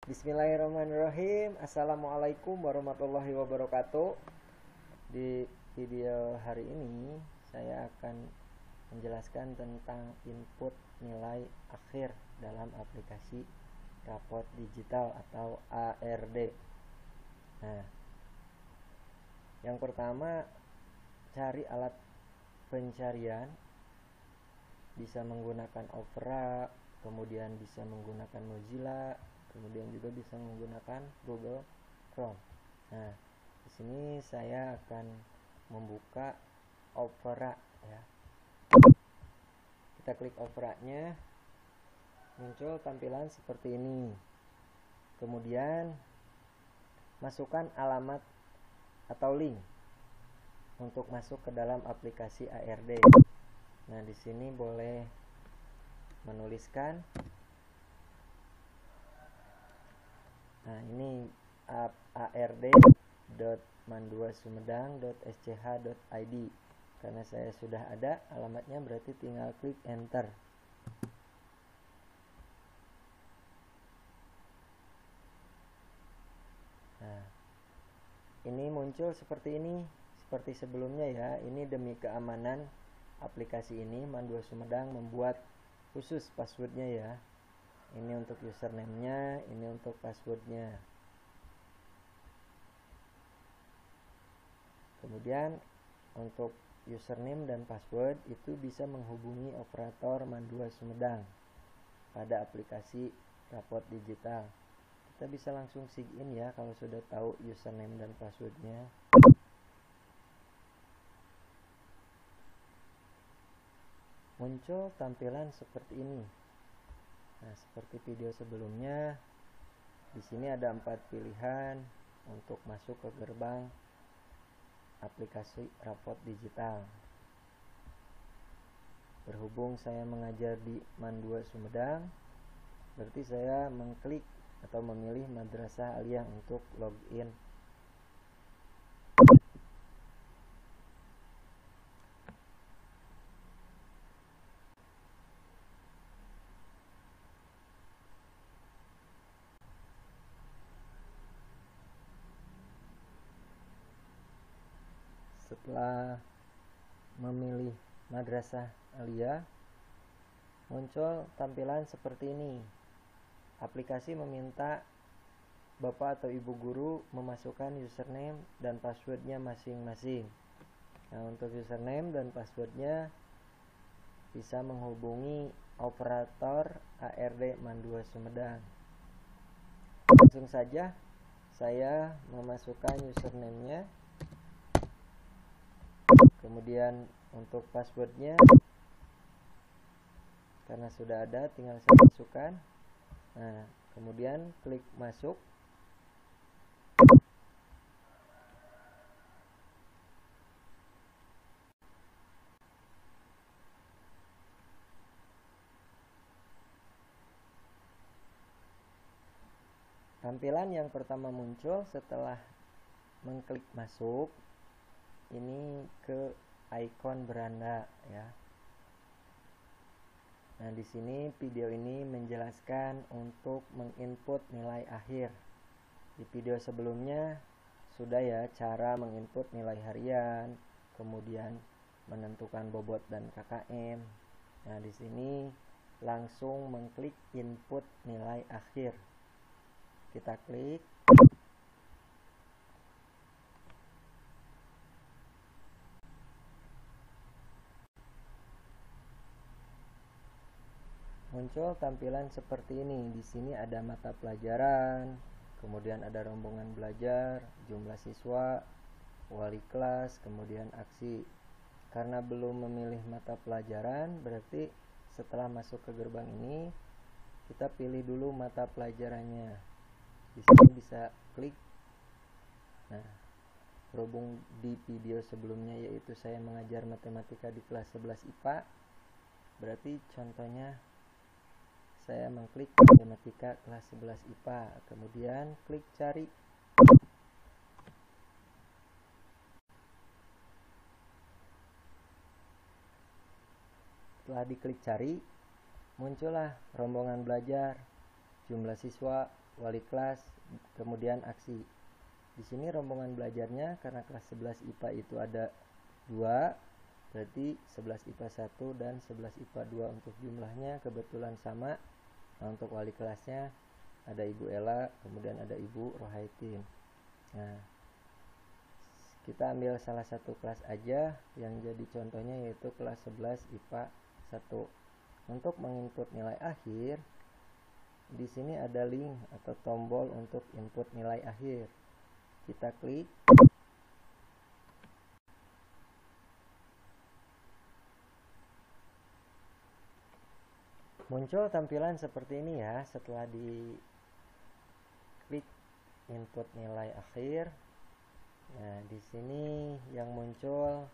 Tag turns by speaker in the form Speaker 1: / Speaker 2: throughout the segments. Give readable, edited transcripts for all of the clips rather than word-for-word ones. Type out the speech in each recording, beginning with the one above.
Speaker 1: Bismillahirrahmanirrahim. Assalamualaikum warahmatullahi wabarakatuh. Di video hari ini saya akan menjelaskan tentang input nilai akhir dalam aplikasi rapot digital atau ARD. Nah, yang pertama, cari alat pencarian. Bisa menggunakan Opera, kemudian bisa menggunakan Mozilla, kemudian juga bisa menggunakan Google Chrome. Nah, di sini saya akan membuka Opera ya. Kita klik Opera-nya, muncul tampilan seperti ini. Kemudian masukkan alamat atau link untuk masuk ke dalam aplikasi ARD. Nah, di sini boleh menuliskan. Nah, ini ard.manduasumedang.sch.id. Karena saya sudah ada alamatnya, berarti tinggal klik enter. Nah, ini muncul seperti ini, seperti sebelumnya ya. Ini demi keamanan aplikasi ini, Mandua Sumedang membuat khusus passwordnya ya. Ini untuk username-nya, ini untuk passwordnya. Kemudian untuk username dan password itu bisa menghubungi operator Mandua Sumedang pada aplikasi rapot digital. Kita bisa langsung sign ya kalau sudah tahu username dan passwordnya. Muncul tampilan seperti ini. Nah, seperti video sebelumnya, di sini ada 4 pilihan untuk masuk ke gerbang aplikasi rapot digital. Berhubung saya mengajar di Mandua Sumedang, berarti saya mengklik atau memilih Madrasah Aliyah untuk login. Setelah memilih Madrasah Aliyah, muncul tampilan seperti ini. Aplikasi meminta Bapak atau Ibu guru memasukkan username dan passwordnya masing-masing. Nah, untuk username dan passwordnya bisa menghubungi operator ARD Mandua Sumedang. Langsung saja saya memasukkan username-nya. Kemudian untuk passwordnya, karena sudah ada, tinggal saya masukkan. Nah, kemudian klik masuk. Tampilan yang pertama muncul setelah mengklik masuk, ini ke ikon beranda ya. Nah, di sini video ini menjelaskan untuk menginput nilai akhir. Di video sebelumnya sudah ya cara menginput nilai harian, kemudian menentukan bobot dan KKM. Nah, di sini langsung mengklik input nilai akhir. Kita klik. Muncul tampilan seperti ini. Di sini ada mata pelajaran, kemudian ada rombongan belajar, jumlah siswa, wali kelas, kemudian aksi. Karena belum memilih mata pelajaran, berarti setelah masuk ke gerbang ini kita pilih dulu mata pelajarannya. Di sini bisa klik. Nah, berhubung di video sebelumnya yaitu saya mengajar matematika di kelas 11 IPA, berarti contohnya saya mengklik matematika kelas 11 IPA, kemudian klik cari. Setelah diklik cari, muncullah rombongan belajar, jumlah siswa, wali kelas, kemudian aksi. Di sini rombongan belajarnya karena kelas 11 IPA itu ada 2, berarti 11 IPA 1 dan 11 IPA 2 untuk jumlahnya kebetulan sama. Nah, untuk wali kelasnya ada Ibu Ella, kemudian ada Ibu Rohaitin. Nah, kita ambil salah satu kelas aja yang jadi contohnya, yaitu kelas 11 IPA 1. Untuk menginput nilai akhir, di sini ada link atau tombol untuk input nilai akhir. Kita klik. Muncul tampilan seperti ini ya setelah di klik input nilai akhir. Nah, di sini yang muncul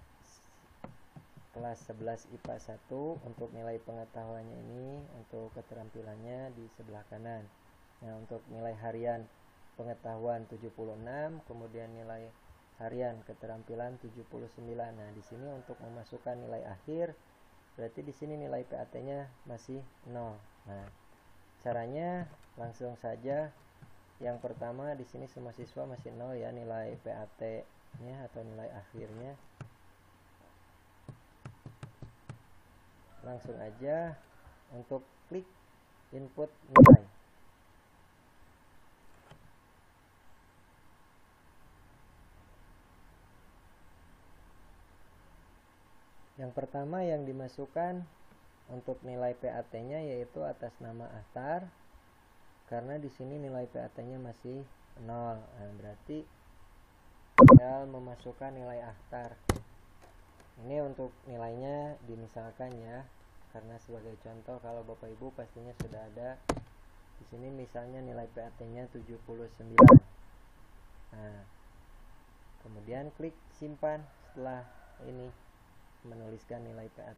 Speaker 1: kelas 11 IPA 1 untuk nilai pengetahuannya ini, untuk keterampilannya di sebelah kanan. Nah, untuk nilai harian pengetahuan 76, kemudian nilai harian keterampilan 79. Nah, di sini untuk memasukkan nilai akhir, berarti di sini nilai PAT-nya masih 0. Nah, caranya langsung saja. Yang pertama, di sini semua siswa masih 0 ya nilai PAT-nya atau nilai akhirnya. Langsung aja untuk klik input nilai. Yang pertama yang dimasukkan untuk nilai PAT-nya yaitu atas nama Ahtar, karena di sini nilai PAT-nya masih 0. Nah, berarti tinggal memasukkan nilai Ahtar. Ini untuk nilainya dimisalkan ya, karena sebagai contoh kalau Bapak Ibu pastinya sudah ada. Di sini misalnya nilai PAT-nya 79. Nah, kemudian klik simpan setelah ini menuliskan nilai PAT.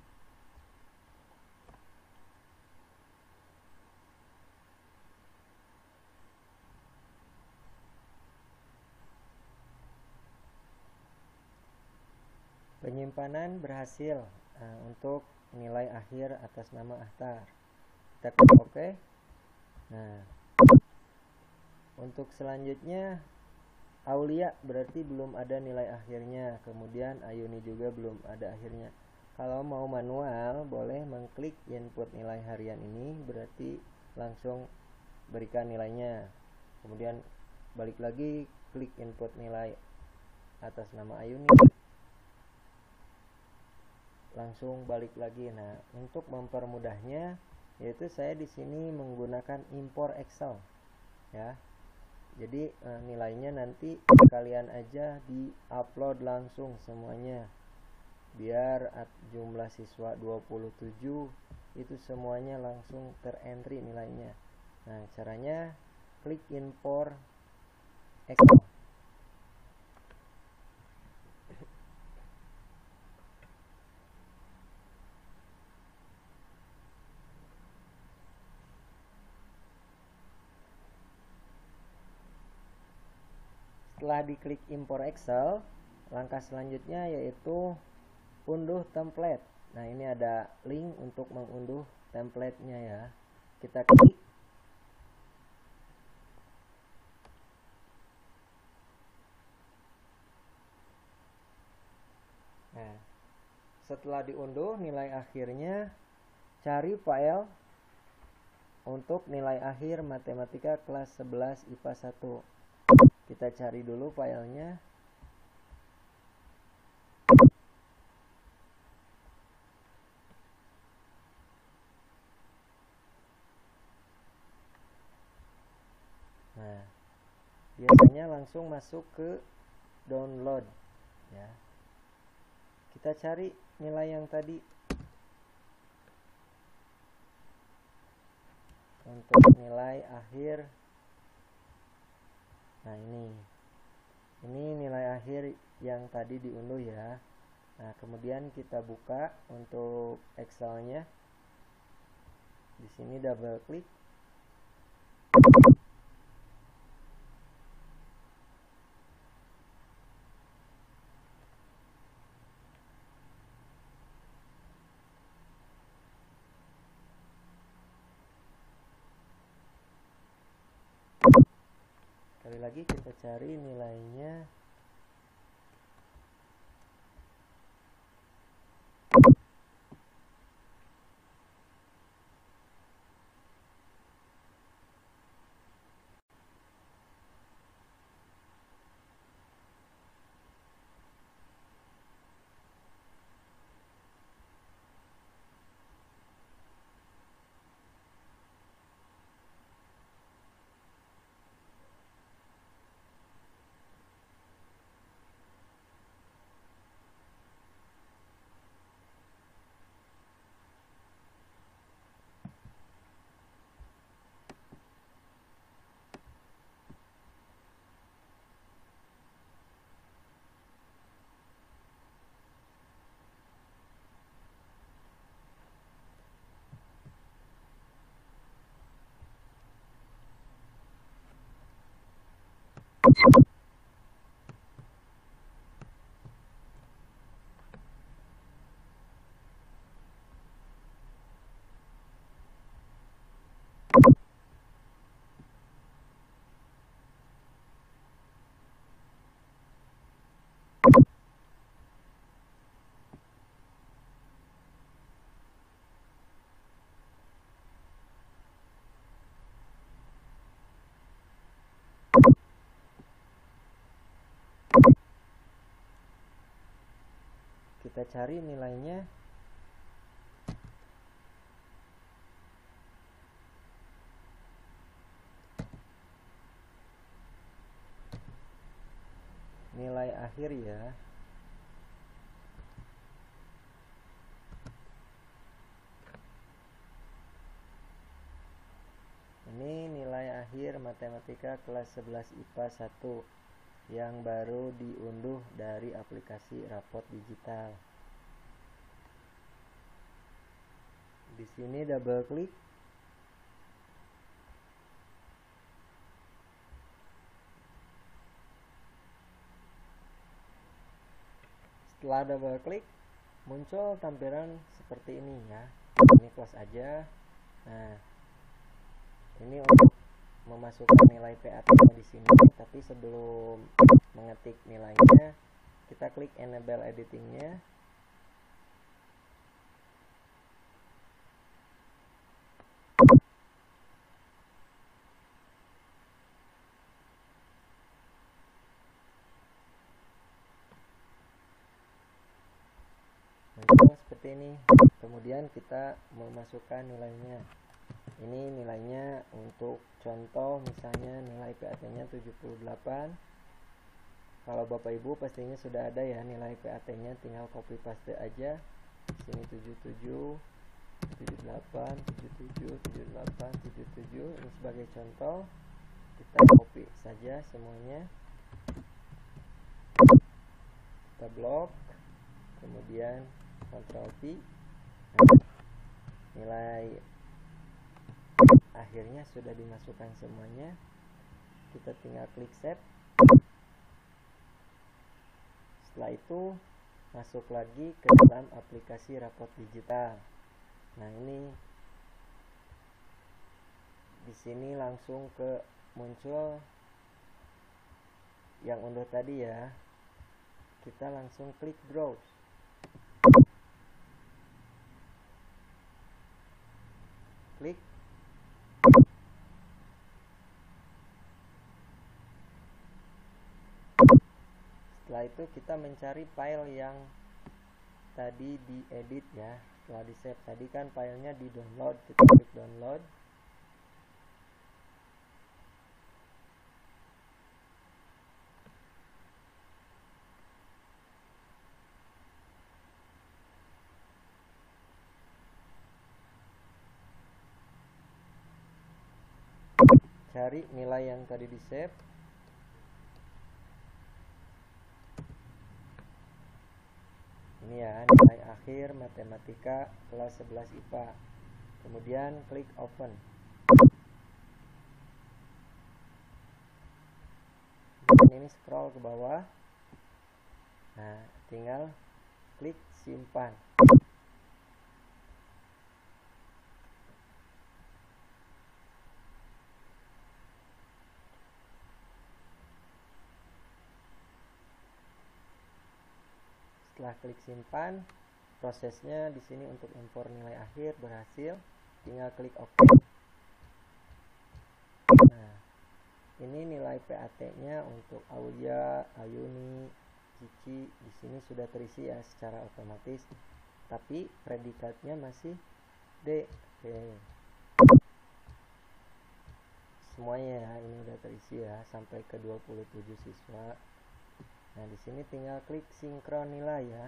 Speaker 1: Penyimpanan berhasil untuk nilai akhir atas nama Ahtar. Kita klik OK. Nah, untuk selanjutnya Aulia berarti belum ada nilai akhirnya, kemudian Ayuni juga belum ada akhirnya. Kalau mau manual boleh mengklik input nilai harian ini, berarti langsung berikan nilainya. Kemudian balik lagi klik input nilai atas nama Ayuni, langsung balik lagi. Nah, untuk mempermudahnya yaitu saya di sini menggunakan impor Excel ya. Jadi nilainya nanti kalian aja di-upload langsung semuanya. Biar jumlah siswa 27 itu semuanya langsung terentry nilainya. Nah, caranya klik impor Excel. Setelah diklik impor Excel, langkah selanjutnya yaitu unduh template. Nah, ini ada link untuk mengunduh template-nya ya. Kita klik. Nah, setelah diunduh nilai akhirnya, cari file untuk nilai akhir matematika kelas 11 IPA 1. Kita cari dulu filenya. Nah, biasanya langsung masuk ke download ya. Kita cari nilai yang tadi. Untuk nilai akhir, nah ini nilai akhir yang tadi diunduh ya. Nah, kemudian kita buka untuk Excelnya. Di sini double klik. lagi kita cari nilainya. Kita cari nilainya. Nilai akhir ya. Ini nilai akhir matematika kelas 11 IPA 1 yang baru diunduh dari aplikasi rapot digital. Di sini double klik. Setelah double klik, muncul tampilan seperti ini ya. Ini close aja. Nah, ini untuk memasukkan nilai PAT-nya di sini, tapi sebelum mengetik nilainya, kita klik enable editing-nya. Muncul seperti ini. Kemudian kita memasukkan nilainya. Ini nilainya untuk contoh, misalnya nilai PAT-nya 78. Kalau Bapak Ibu pastinya sudah ada ya nilai PAT-nya, tinggal copy paste aja. Sini 77, 78, 77, 78, 77. Ini sebagai contoh. Kita copy saja semuanya. Kita blok. Kemudian Ctrl V. Nah, nilai akhirnya sudah dimasukkan semuanya. Kita tinggal klik save. Setelah itu masuk lagi ke dalam aplikasi rapot digital. Nah, ini di sini langsung ke muncul yang unduh tadi ya. Kita langsung klik browse. Klik. Setelah itu kita mencari file yang tadi diedit ya. Setelah di save tadi kan filenya di download, kita klik download. Cari nilai yang tadi di save. Ini ya, nilai akhir matematika kelas 11 IPA. Kemudian klik open. Dan ini scroll ke bawah. Nah, tinggal klik simpan. Setelah klik simpan, prosesnya di sini untuk impor nilai akhir berhasil, tinggal klik OK. Nah, ini nilai PAT-nya untuk Aulia, Ayuni, Cici di sini sudah terisi ya secara otomatis, tapi predikatnya masih D. Oke. Semuanya ya, ini udah terisi ya sampai ke 27 siswa. Nah, di sini tinggal klik sinkron nilai ya.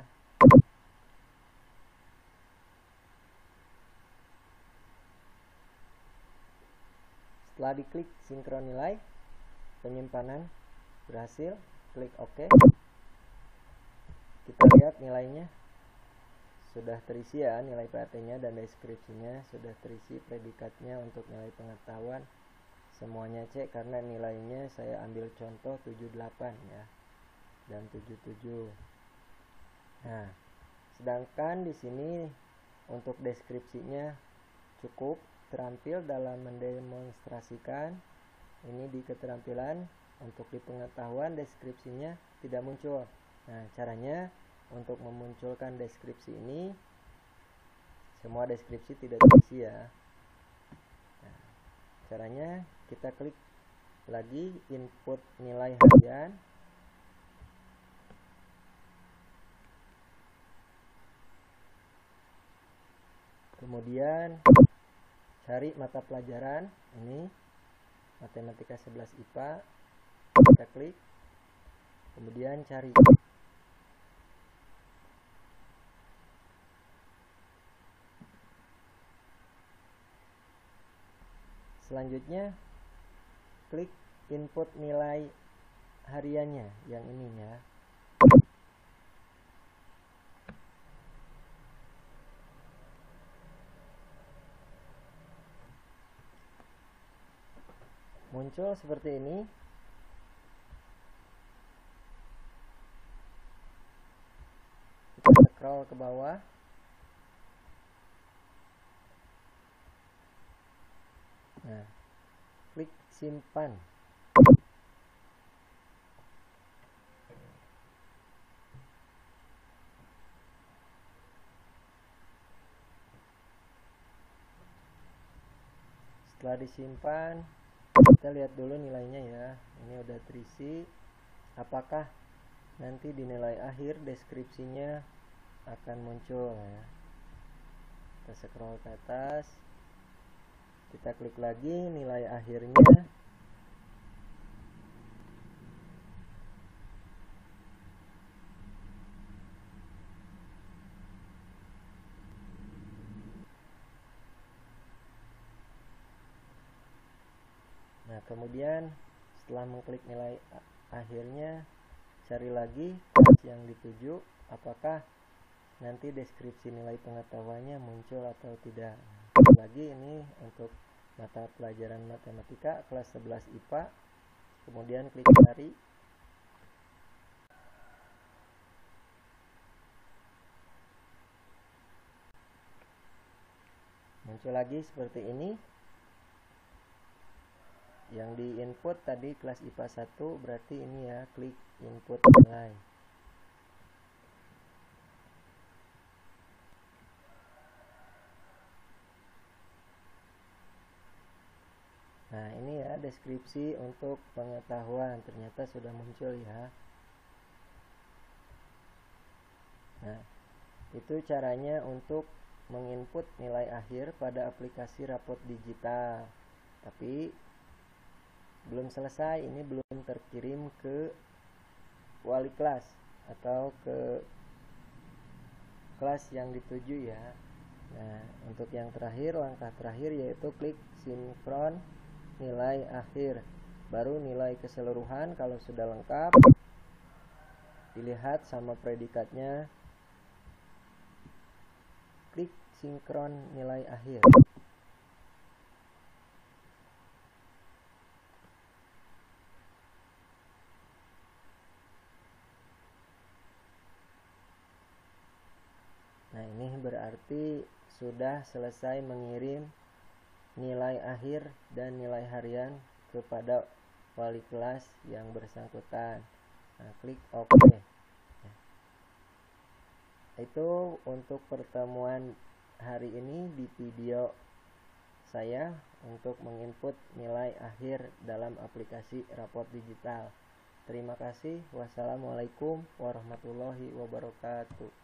Speaker 1: Setelah diklik sinkron nilai, penyimpanan berhasil, klik OK. Kita lihat nilainya sudah terisi ya, nilai PAT-nya dan deskripsinya sudah terisi, predikatnya untuk nilai pengetahuan semuanya C karena nilainya saya ambil contoh 78 ya dan 77. Nah, sedangkan di sini untuk deskripsinya cukup terampil dalam mendemonstrasikan. Ini di keterampilan, untuk di pengetahuan deskripsinya tidak muncul. Nah, caranya untuk memunculkan deskripsi ini, semua deskripsi tidak terisi ya. Nah, caranya kita klik lagi input nilai harian. Kemudian cari mata pelajaran, ini Matematika 11 IPA, kita klik, kemudian cari. Selanjutnya klik input nilai hariannya yang ini ya. Muncul seperti ini. Kita scroll ke bawah. Nah, klik simpan. Setelah disimpan, kita lihat dulu nilainya ya. Ini udah terisi. Apakah nanti di nilai akhir deskripsinya akan muncul ya. Kita scroll ke atas, kita klik lagi nilai akhirnya. Nah, kemudian setelah mengklik nilai akhirnya, cari lagi kelas yang dituju, apakah nanti deskripsi nilai pengetahuannya muncul atau tidak. Lagi ini untuk mata pelajaran matematika kelas 11 IPA, kemudian klik cari. Muncul lagi seperti ini. Yang di input tadi kelas IPA 1, berarti ini ya, klik input nilai. Nah, ini ya deskripsi untuk pengetahuan, ternyata sudah muncul ya. Nah, itu caranya untuk menginput nilai akhir pada aplikasi rapot digital. Tapi belum selesai, ini belum terkirim ke wali kelas atau ke kelas yang dituju ya. Nah, untuk yang terakhir, langkah terakhir yaitu klik sinkron nilai akhir, baru nilai keseluruhan kalau sudah lengkap dilihat sama predikatnya, klik sinkron nilai akhir. Nah, ini berarti sudah selesai mengirim nilai akhir dan nilai harian kepada wali kelas yang bersangkutan. Nah, klik OK. itu untuk pertemuan hari ini di video saya untuk menginput nilai akhir dalam aplikasi raport digital. Terima kasih. Wassalamualaikum warahmatullahi wabarakatuh.